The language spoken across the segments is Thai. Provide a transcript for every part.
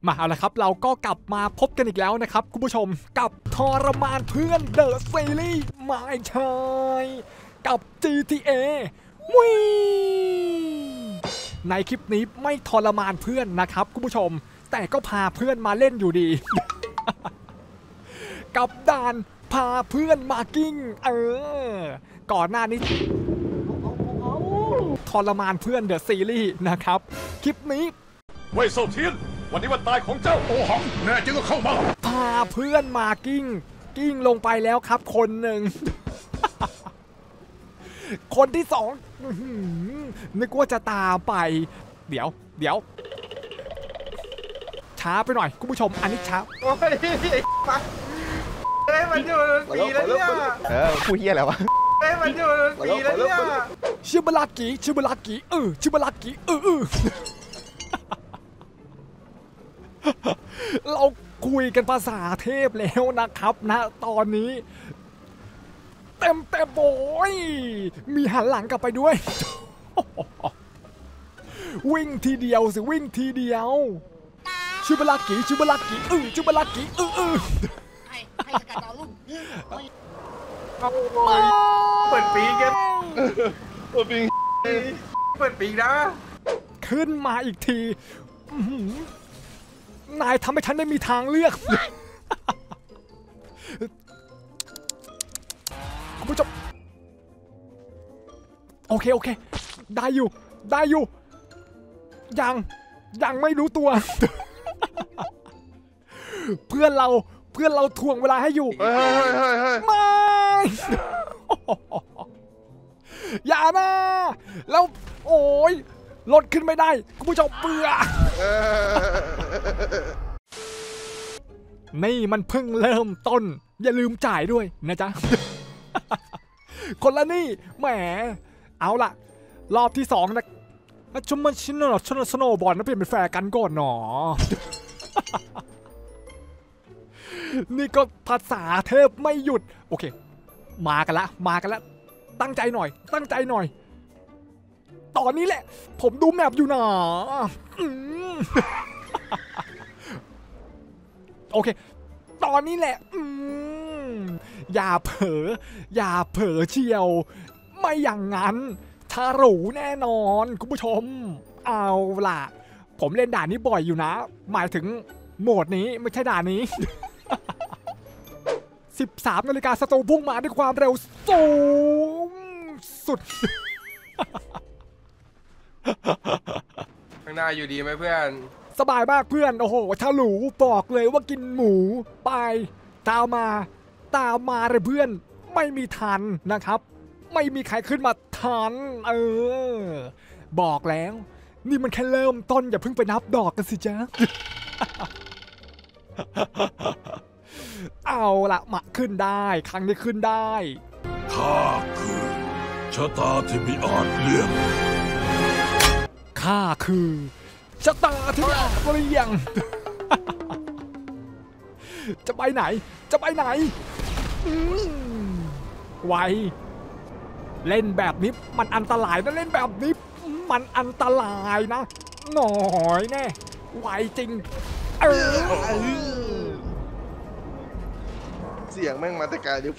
มาเอาละครับเราก็กลับมาพบกันอีกแล้วนะครับคุณผู้ชมกับทรมานเพื่อนเดอะซีรีส์ไม่ใช่กับ GTA วิในคลิปนี้ไม่ทรมานเพื่อนนะครับคุณผู้ชมแต่ก็พาเพื่อนมาเล่นอยู่ดี กับด่านพาเพื่อนมากิ้งก่อนหน้านี้ทรมานเพื่อนเดอะซีรีส์นะครับคลิปนี้เว่ยเซาเทียนวันนี้วันตายของเจ้าโอหังแน่จริงก็เข้ามาพาเพื่อนมากิ้งลงไปแล้วครับคนหนึ่ง คนที่สองนึกว่าจะตามไปเดี๋ยวช้าไปหน่อยคุณผู้ชมอันนี้ช้าโอ้ยมันอยู่ปีแล้วเนี่ยพูดเฮี้ยแล้ววะมันอยู่ปีแล้วเนี่ยชิบะลากิชิบะลากิชิบะลากิเราคุยกันภาษาเทพแล้วนะครับนะตอนนี้เต็มโอยมีหันหลังกลับไปด้วย วิ่งทีเดียวสิวิ่งทีเดียวชิบะลากิชิบะลากิชิบะลากิให้สกัดดาวรุ่งเปิดปีกันเปิดปีนะขึ้นมาอีกทีนายทำให้ฉันได้มีทางเลือกคุณผู้ชมโอเคได้อยู่ยังไม่รู้ตัว เพื่อนเราถ่วงเวลาให้อยู่ไม่อย่านะแล้วโอ้ยรถขึ้นไม่ได้คุณผู้ชมเบื่อนี่มันเพิ่งเริ่มต้นอย่าลืมจ่ายด้วยนะจ๊ะ คนละนี่แหมเอาล่ะรอบที่2นะชุมมันชินอชนสโนบอลนะเปลี่ยนเป็นแฟร์กันก่อนหนอ นี่ก็ภาษาเทพไม่หยุดโอเคมากันละตั้งใจหน่อยตอนนี้แหละผมดูแมปอยู่นะโอเคตอนนี้แหละอย่าเผลอเชียวไม่อย่างนั้นทารูแน่นอนคุณผู้ชมเอาล่ะผมเล่นด่านนี้บ่อยอยู่นะหมายถึงโหมดนี้ไม่ใช่ด่านนี้ 13 นาฬิกาสตูพุ่งมาด้วยความเร็วสูงสุดข้างหน้าอยู่ดีไหมเพื่อนสบายมากเพื่อนโอ้โหทารูบอกเลยว่ากินหมูไปตามมาเลยเพื่อนไม่มีทันนะครับไม่มีใครขึ้นมาทันบอกแล้วนี่มันแค่เริ่มต้นอย่าเพิ่งไปนับดอกกันสิจ๊ะ เอาละมาขึ้นได้ครั้งนี้ขึ้นได้ข้าคือชะตาที่มีอาจเลี่ยงข้าคือชะตาที่มีอาจเลี่ยง จะไปไหนไวเล่นแบบนี้มันอันตรายนะเล่นแบบนี้มันอันตรายนะหน่อยแน่ไวจริงเสียงแม่งมาแต่ไกลเดี๋ยว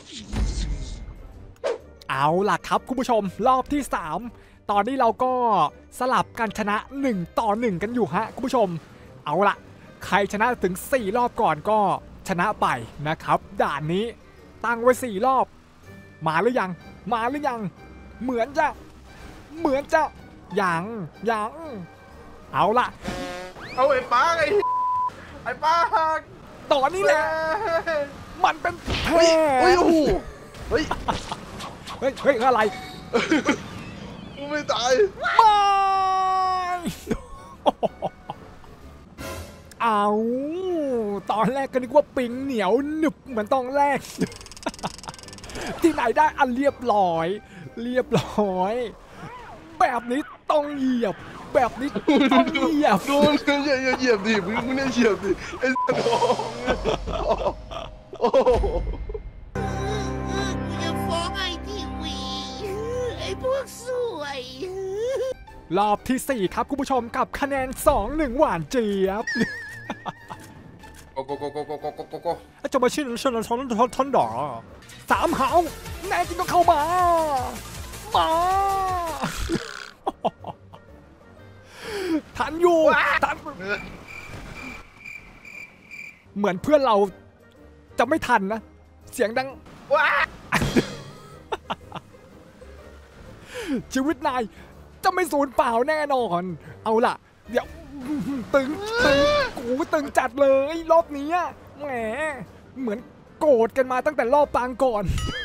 เอาล่ะครับคุณผู้ชมรอบที่3ตอนนี้เราก็สลับกันชนะ1-1กันอยู่ฮะคุณผู้ชมเอาล่ะใครชนะถึง4รอบก่อนก็ชนะไปนะครับด่านนี้ตั้งไว้4รอบมาหรือยังเหมือนจะยังเอาล่ะเอาไอ้ป้าตอนนี้แหละมันเป็นแพ้เฮ้ยอะไรไม่ตายไม่เอาตอนแรกก็นึกว่าปิงเหนียวหนึบเหมือนตอนแรก ที่ไหนได้อันเรียบร้อยแบบนี้ต้องเหยียบแบบนี้ต้องเหยียบโดนอย่าเหยียบดิมึงเนี่ยเหยียบดิไอ้สมองโอ้จะฟ้องไอ้ทีวีไอ้พวกสวยรอบที่4ครับคุณผู้ชมกับคะแนน 2-1 หวานเจี๊ยบโกโกโกโกโกโกโกโกโกจะมาชื่อชนดอสามหาวแน่จริงก็เข้ามาทันอยู่ทันเหมือนเพื่อนเราจะไม่ทันนะเสียงดังชีวิตนายจะไม่สูญเปล่าแน่นอนเอาล่ะเดี๋ยวตึงกูตึงจัดเลยรอบนี้แหมเหมือนโกรธกันมาตั้งแต่รอบปางก่อน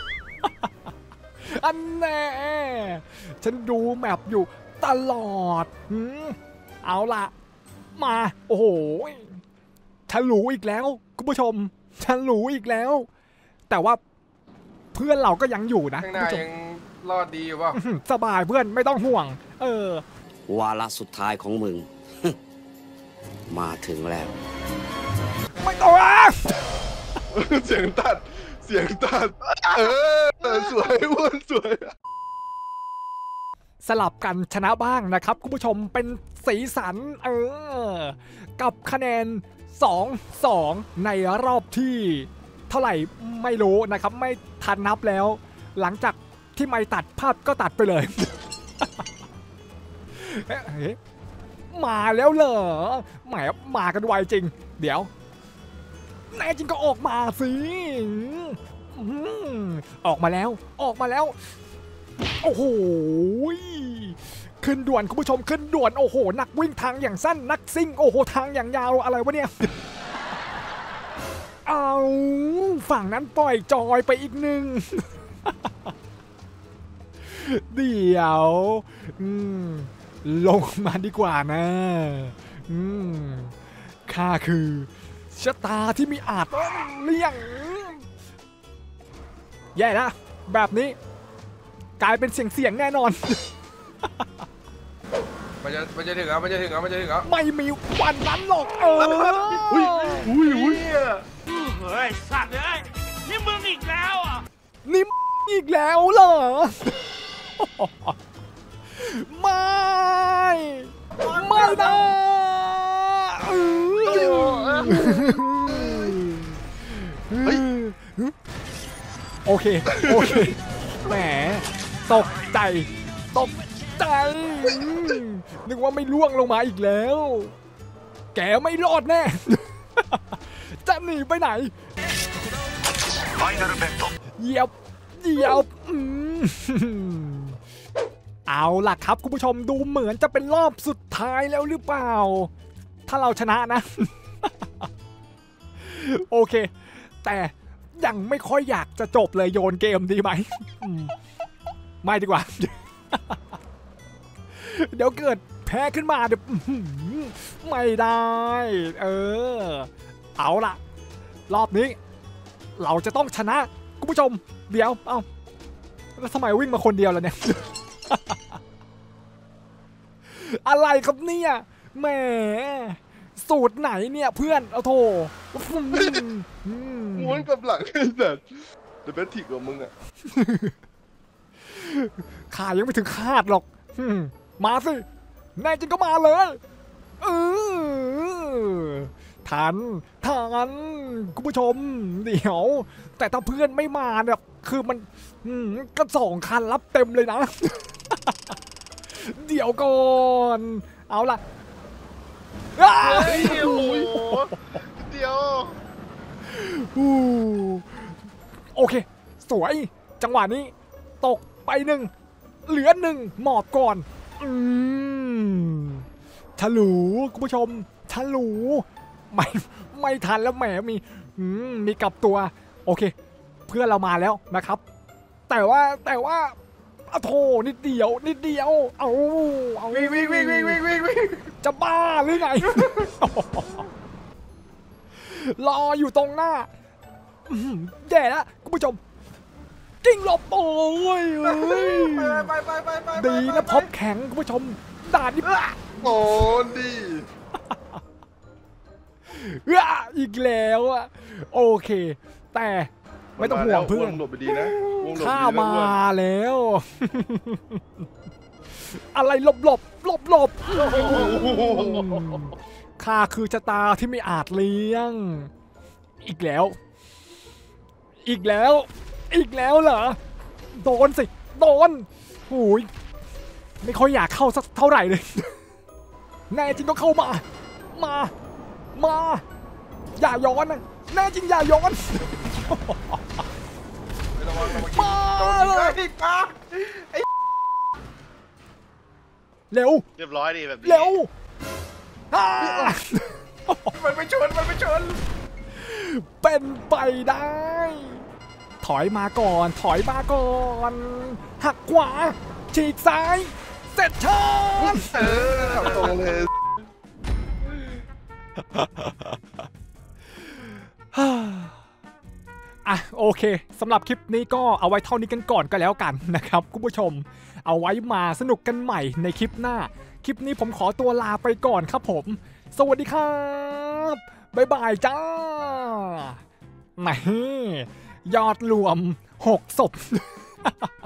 อันแน่ฉันดูแมปอยู่ตลอดเอาล่ะมาโอ้โหฉันรู้อีกแล้วคุณผู้ชมฉันรู้อีกแล้วแต่ว่าเพื่อนเราก็ยังอยู่นะข้างหน้ายังรอดดีอยู่ป่ะสบายเพื่อนไม่ต้องห่วงวาระสุดท้ายของมึง มาถึงแล้วไม่ต้องเสียงตัดสวยอ้วนสวยสลับกันชนะบ้างนะครับคุณผู้ชมเป็นสีสันกับคะแนน 2-2 ในรอบที่เท่าไหร่ไม่รู้นะครับไม่ทันนับแล้วหลังจากที่ไม่ตัดภาพก็ตัดไปเลย มาแล้วเหรอแหมมากันไวจริงเดี๋ยวแน่จริงก็ออกมาสิออกมาแล้วโอ้โหขึ้นด่วนคุณผู้ชมขึ้นด่วนโอ้โหนักวิ่งทางอย่างสั้นนักซิ่งโอ้โหทางอย่างยาวอะไรวะเนี่ยเอาฝั่งนั้นปล่อยจอยไปอีกหนึ่ง เดี๋ยวลงมาดีกว่านะข้าคือชะตาที่มีอาจเลี่ยงแย่นะแบบนี้กลายเป็นเสียงแน่นอนมันจะถึงเหรอไม่มีวันนั้นหรอกอุ้ยเฮ้ยสัตว์เลยนี่มึงอีกแล้วอ่ะนี่อีกแล้วเหรอ ไม่นะโอเคแหมตกใจนึกว่าไม่ล่วงลงมาอีกแล้วแกไม่รอดแน่ จะหนีไปไหนเหยียบเอาล่ะครับคุณผู้ชมดูเหมือนจะเป็นรอบสุดท้ายแล้วหรือเปล่าถ้าเราชนะนะ โอเคแต่ยังไม่ค่อยอยากจะจบเลยโยนเกมดีไหม ไม่ดีกว่า เดี๋ยวเกิดแพ้ขึ้นมาเดี๋ยวไม่ได้เอาล่ะรอบนี้เราจะต้องชนะคุณผู้ชมเดี๋ยวแล้วทำไมวิ่งมาคนเดียวล่ะเนี่ย อะไรครับเนี่ยแหมสูตรไหนเนี่ยเพื่อนเอาโถม้วนกับหลังไอ้สัตว์แต่เป็นถิกของมึงอ่ะขายังไม่ถึงคาดหรอกมาสิแน่จริงก็มาเลยทันคุณผู้ชมเดี๋ยวแต่ถ้าเพื่อนไม่มาเนี่ยคือมันก็2 คันรับเต็มเลยนะ เดี๋ยวก่อนเอาล่ะโอ้โหเดี๋ยวโอเคสวยจังหวะนี้ตกไป1เหลือ1หมอบก่อนฉลูคุณผู้ชมฉลูไม่ทันแล้วแหมมีกลับตัวโอเคเพื่อนเรามาแล้วนะครับแต่ว่าโธ่นิดเดียวเอาวิ่งจะบ้าหรือไง รออยู่ตรงหน้าแย่แล้วคุณผู้ชมกิ้งหลบโอ้ยไปดีนะพบแข็งคุณผู้ชมด่านนี้โอ้ดีอีกแล้วโอเคแต่ไม่ต้องห่วงเพื่อนข้ามาแล้วอะไรหลบข้าคือชะตาที่ไม่อาจเลี้ยงอีกแล้วอีกแล้วเหรอโดนสิโดนโอ้ยไม่ค่อยอยากเข้าสักเท่าไหร่เลยแน่จริงก็เข้ามาอย่าย้อนนะแน่จริงอย่าย้อนระวังมาเลยไอ้ปาไอ้เร็วเรียบร้อยดีแบบนี้เร็วมันไปชนเป็นไปได้ ถอยมาก่อนหักขวาฉีกซ้ายเสร็จชาร์จขับตรงเลยอ่ะโอเคสำหรับคลิปนี้ก็เอาไว้เท่านี้กันก่อนก็แล้วกันนะครับคุณผู้ชมเอาไว้มาสนุกกันใหม่ในคลิปหน้าคลิปนี้ผมขอตัวลาไปก่อนครับผมสวัสดีครับบ๊ายบายจ้าไหนยอดรวม6 ศพ